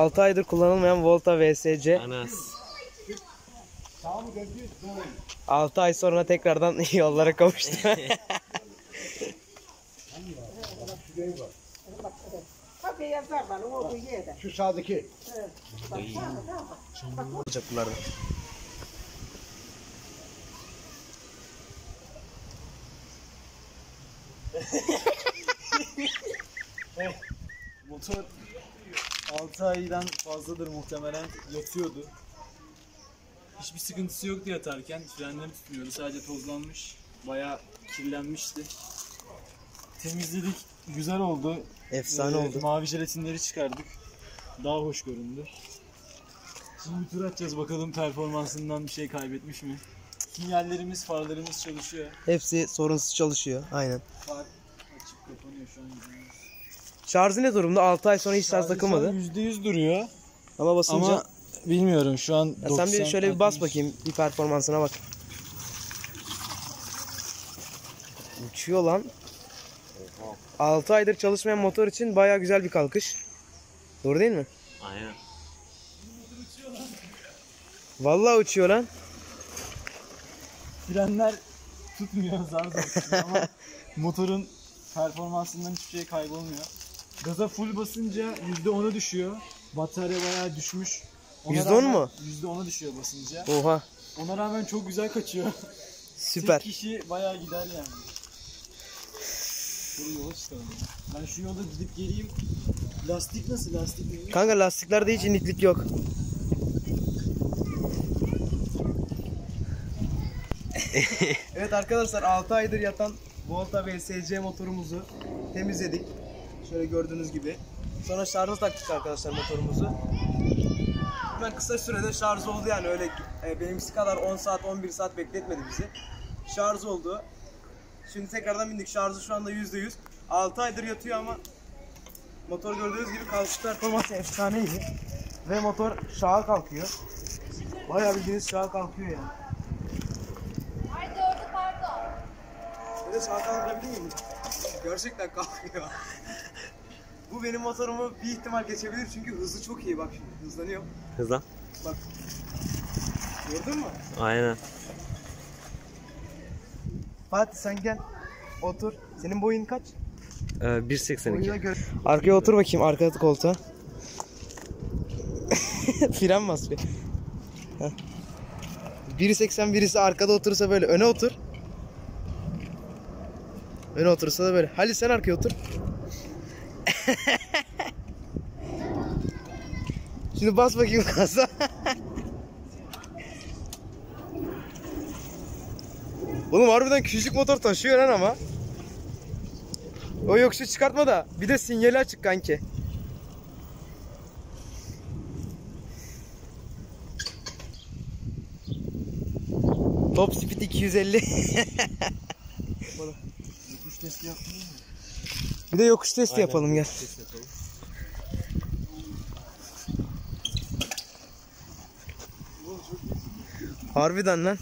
6 aydır kullanılmayan Volta VSC. Anas. 6 ay sonra tekrardan yollara kavuştu. Şu sağdaki. Olacak bunlardan. Motor 6 aydan fazladır muhtemelen yatıyordu. Hiçbir sıkıntısı yoktu yatarken. Frenleri tutmuyordu. Sadece tozlanmış. Bayağı kirlenmişti. Temizledik. Güzel oldu. Efsane oldu. Mavi jelatinleri çıkardık. Daha hoş göründü. Şimdi bir tur atacağız. Bakalım performansından bir şey kaybetmiş mi? Sinyallerimiz, farlarımız çalışıyor. Hepsi sorunsuz çalışıyor. Aynen. Far açıp kapanıyor şu an. Şarjı ne durumda? 6 ay sonra hiç şarj takılmadı. %100 duruyor. Ama basınca... Ama bilmiyorum şu an Ya 90, sen bir şöyle bir bas 60. bakayım. Bir performansına bak. Uçuyor lan. 6 aydır çalışmayan motor için bayağı güzel bir kalkış. Doğru değil mi? Aynen. Vallahi uçuyor lan. Frenler tutmuyor zar zor tutuyor ama motorun performansından hiçbir şey kaybolmuyor. Gaza full basınca %10'a düşüyor. Batarya bayağı düşmüş. %10 mu? %10'a düşüyor basınca. Oha. Ona rağmen çok güzel kaçıyor. Süper. Tek kişi bayağı gider yani. Şöyle yola çıkalım. Ben şu yolda gidip geleyim. Lastik nasıl? Lastik mi? Kanka lastiklerde hiç iniklik yok. Evet arkadaşlar 6 aydır yatan Volta VSC motorumuzu temizledik. Şöyle gördüğünüz gibi. Sonra şarja taktık arkadaşlar motorumuzu. Hemen kısa sürede şarj oldu yani öyle benimkisi kadar 10 saat 11 saat bekletmedi bizi. Şarj oldu. Şimdi tekrardan bindik. Şarjı şu anda %100. 6 aydır yatıyor ama motor gördüğünüz gibi kalkış performansı efsaneydi. Ve motor şaha kalkıyor. Bayağı bildiğiniz şaha kalkıyor yani. Ay doğru pardon. Böyle şaha kaldırabilir miyim? Gerçekten kalkıyor. Bu benim motorumu bir ihtimal geçebilir çünkü hızı çok iyi bak şimdi hızlanıyor. Hızlan. Bak. Gördün mü? Aynen. Fatih sen gel. Otur. Senin boyun kaç? 1.82. Arkaya otur bakayım arka koltuğa. Fren bas bir. 1.80 birisi arkada oturursa böyle öne otur. Öne oturursa da böyle. Halil sen arkaya otur. Şimdi bas bakayım gaza. Oğlum harbiden küçük motor taşıyor lan ama. O yokuşu çıkartma da bir de sinyali açık kanki. Top speed 250. Yokuş testi yaptın mı? Bir de yokuş testi yapalım gel. Harbiden lan.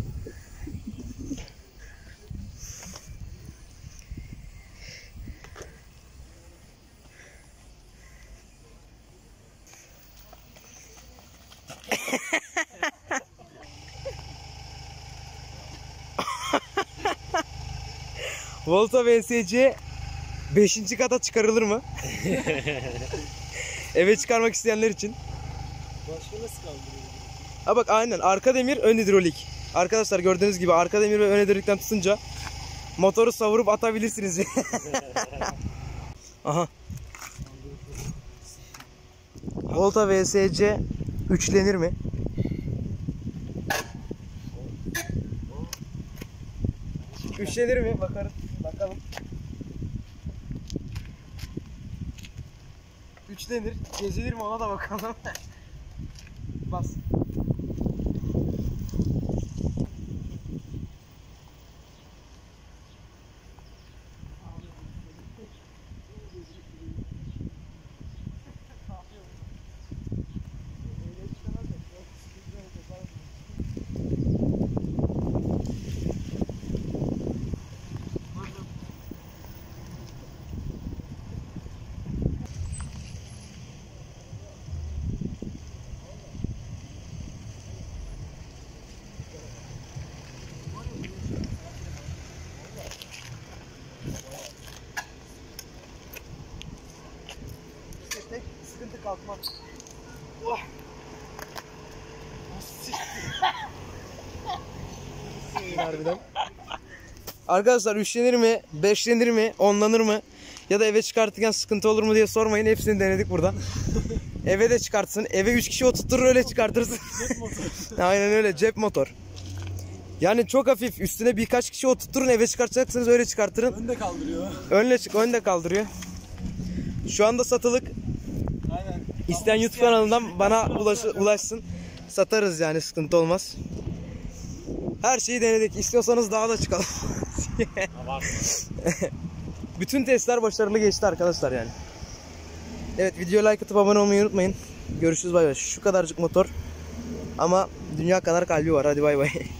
Volta VSC 5. kata çıkarılır mı? Eve çıkarmak isteyenler için. Başka nasıl kaldırıyor? Ha bak aynen arka demir ön hidrolik. Arkadaşlar gördüğünüz gibi arka demir ve ön hidrolikten tutunca motoru savurup atabilirsiniz. Aha. Volta VSC üçlenir mi? Üçlenir mi? Bakalım. Üçlenir. Gezilir mi ona da bakalım. Bas. Harbiden. Arkadaşlar üşlenir mi, beşlenir mi, onlanır mı ya da eve çıkartırken sıkıntı olur mu diye sormayın. Hepsini denedik burada. Eve de çıkartsın. Eve 3 kişi oturtur öyle çıkartırsın. Aynen öyle, cep motor. Yani çok hafif, üstüne birkaç kişi oturturun, eve çıkartacaksınız öyle çıkartırın. Önde kaldırıyor. Önde kaldırıyor. Şu anda satılık. Aynen. İsteyen YouTube kanalından bana ulaşsın. Satarız yani, sıkıntı olmaz. Her şeyi denedik. İstiyorsanız daha da çıkalım. Bütün testler başarılı geçti arkadaşlar yani. Evet, videoya like atıp abone olmayı unutmayın. Görüşürüz, bay bay. Şu kadarcık motor ama dünya kadar kalbi var. Hadi bay bay.